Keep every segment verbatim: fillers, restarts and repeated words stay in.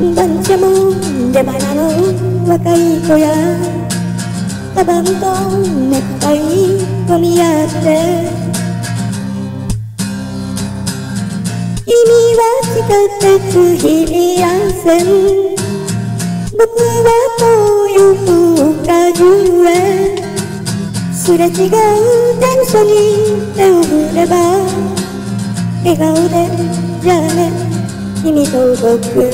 番茶も出花の若い子やカバンとネクタイ混み合って君は地下鉄日比谷線僕は東洋風中へすれ違う電車に手を振れば笑顔でじゃあね君と僕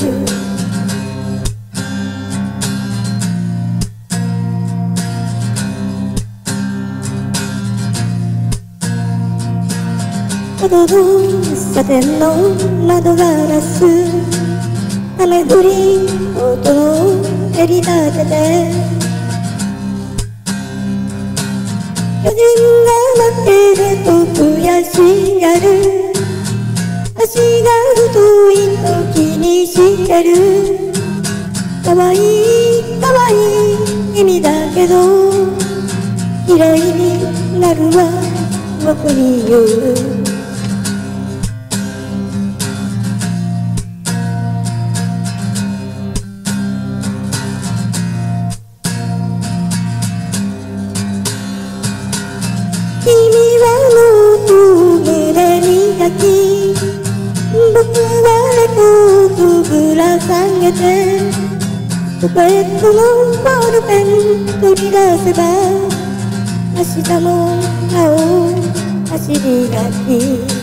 歩道喫茶店の窓ガラス雨降り音を蹴り立てて巨人が負けると悔しがる足が太いと気にしてるかわいいかわいい君だけど嫌いになるわ僕に言う君はもう胸に抱き僕はレコードぶら下げてポケットのボールペン取り出せば明日も会おう走り書き